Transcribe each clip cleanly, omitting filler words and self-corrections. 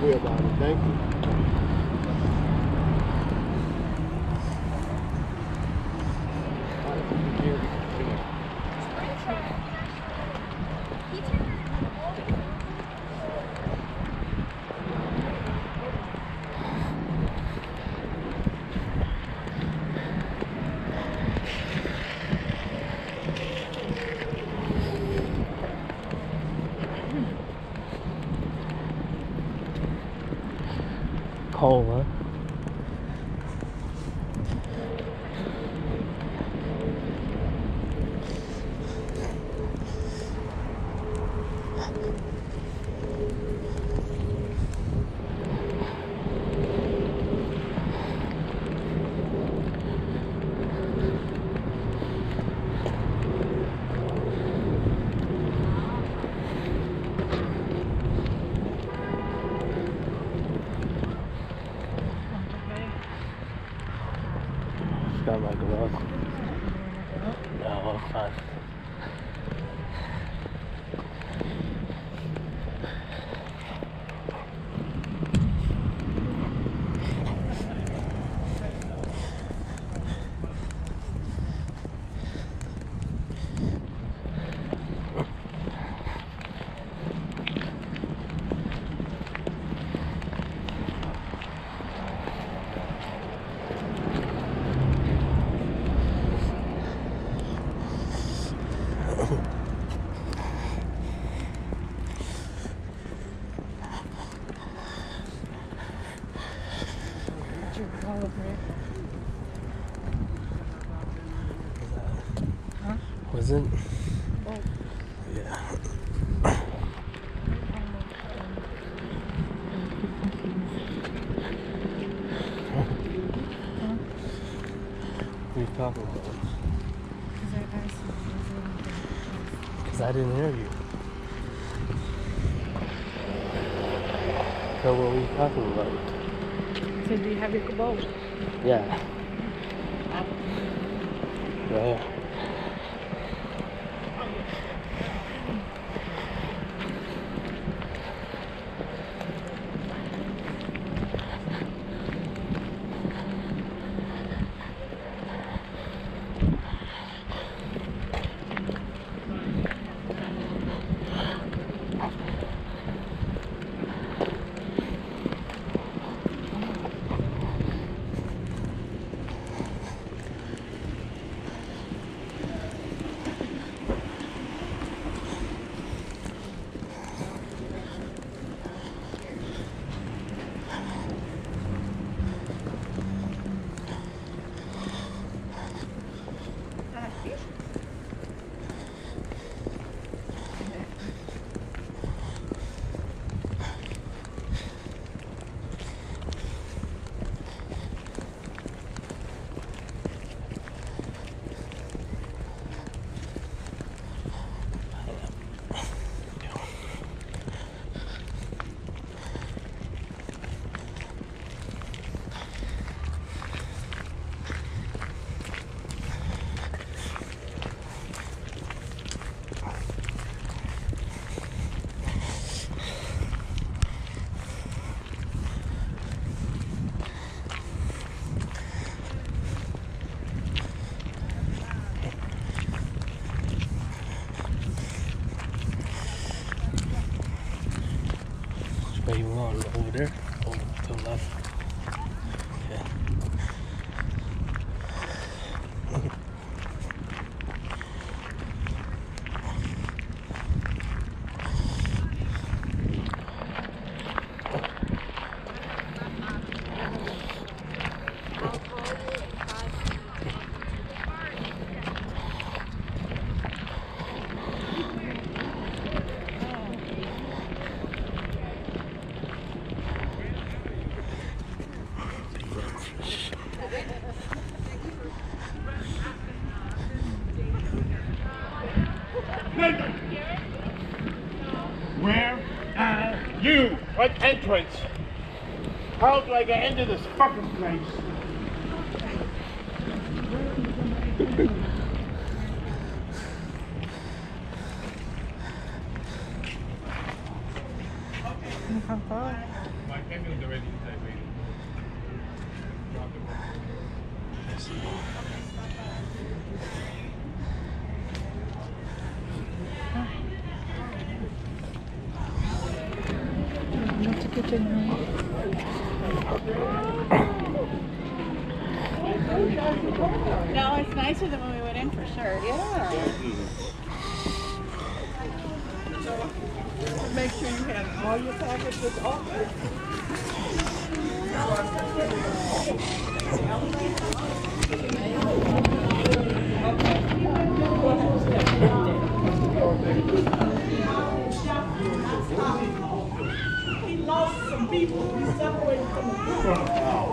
happy about it. Thank you. Cold, huh? Got my gloves. No, I'm fine. Wasn't? Yeah. What are you talking about? Because I didn't hear you. So what were you talking about? So do you have your boat? Yeah. Right. Where you want? Over there? Over to the left. Yeah. Where are you? What entrance? How do I get into this fucking place? No, it's nicer than when we went in for sure. Yeah. Make sure you have all your packages open. He lost some people. He separated from the group.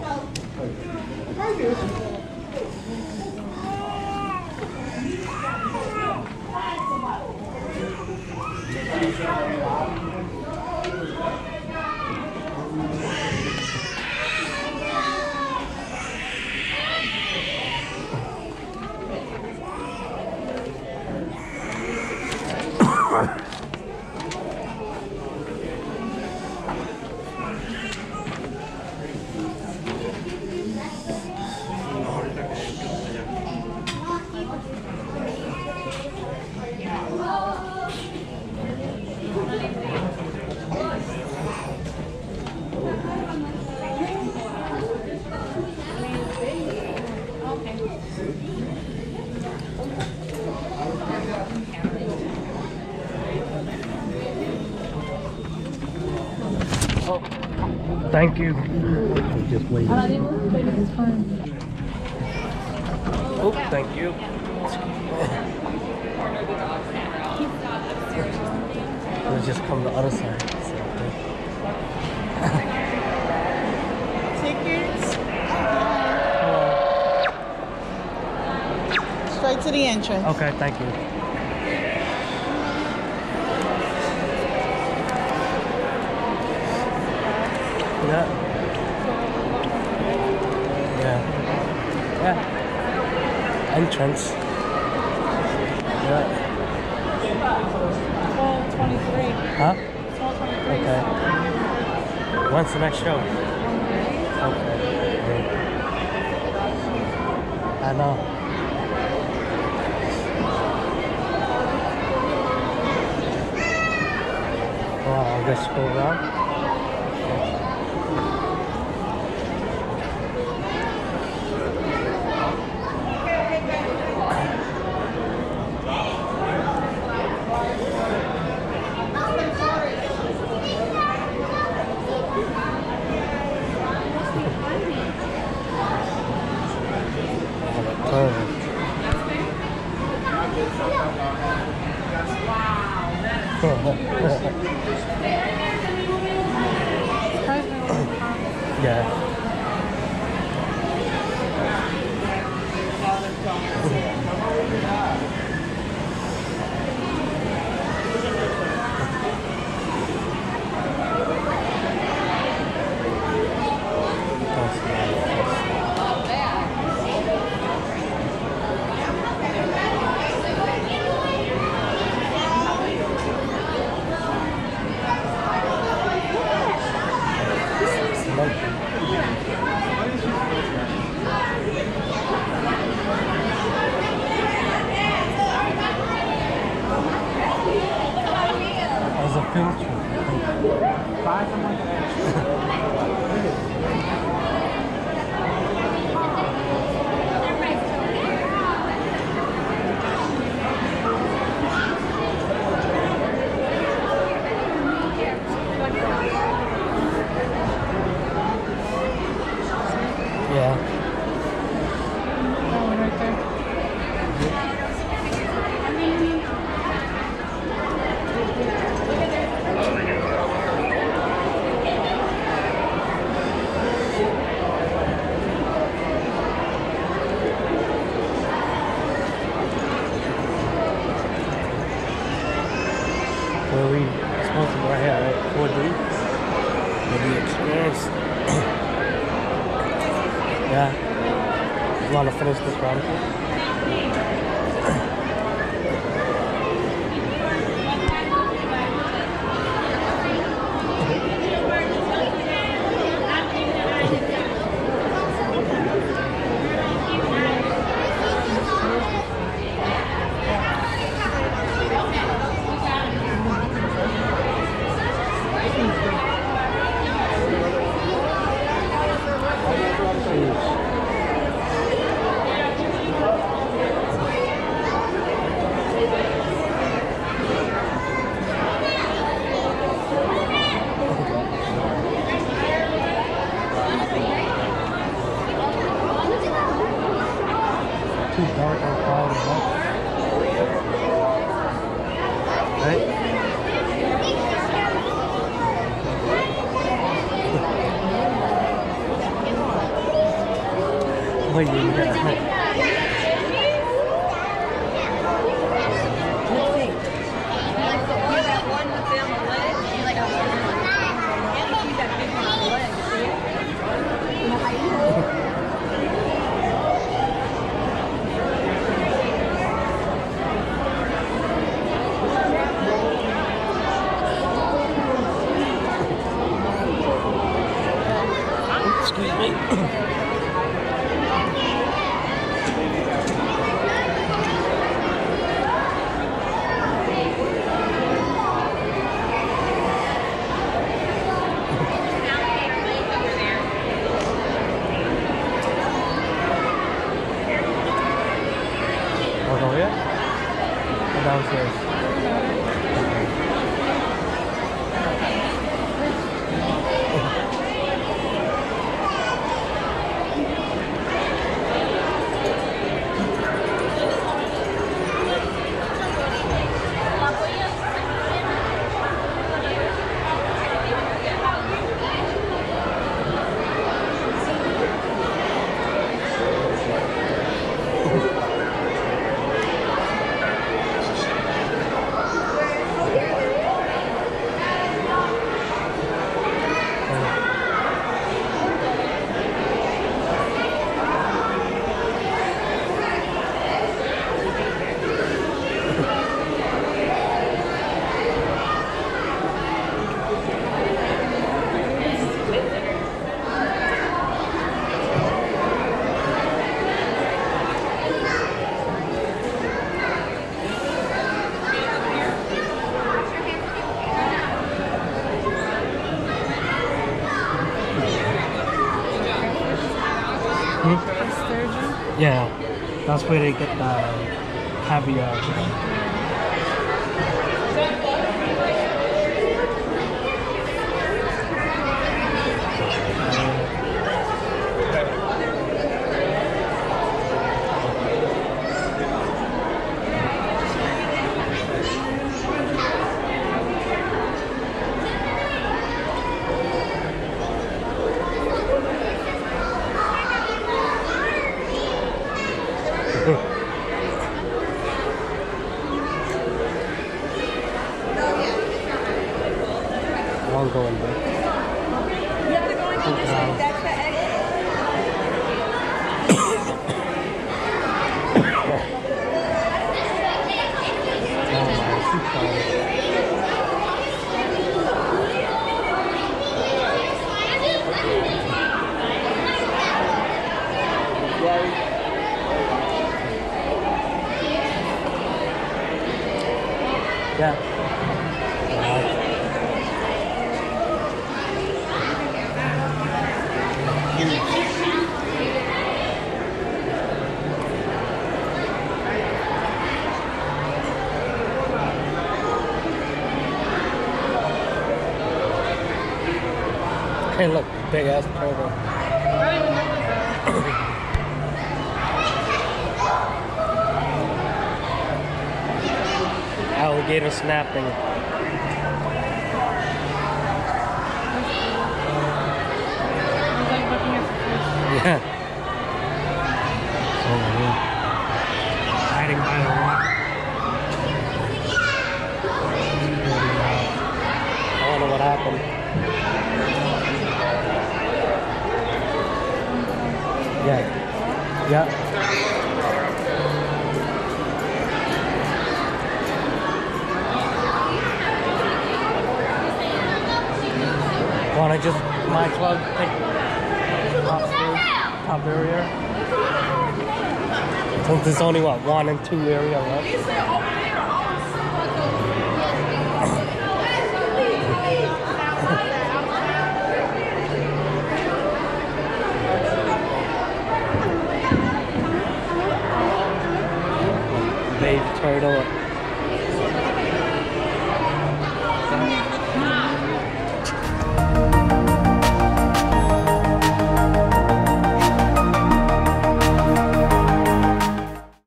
Thank you. Just wait. It's fine. Oh, thank you. Let's just come the other side. Tickets. Straight to the entrance. Okay, thank you. Yeah. Yeah. Yeah. Entrance. Yeah. 12:23. Huh? 12:23. Okay. When's the next show? Okay. I know. Well, I'll just go around. Yeah. As a filter. Yeah. That one right there. Where we supposed to go right here, right? 4D. Maybe experience. Yeah. You want to finish this round? What you got? Excuse me. Oh, yeah? Or downstairs? Yeah, that's where they get the caviar. I'll go in there. You have to go into this one. That's the exit. Yeah. Hey, look, big ass turtle. Alligator snapping. Yeah. Oh, yeah. Hiding by the rock. I wonder what happened. Yeah. Yeah. Wanna just might as well take top area? Since there's only what, 1 and 2 area left. Baby turtle.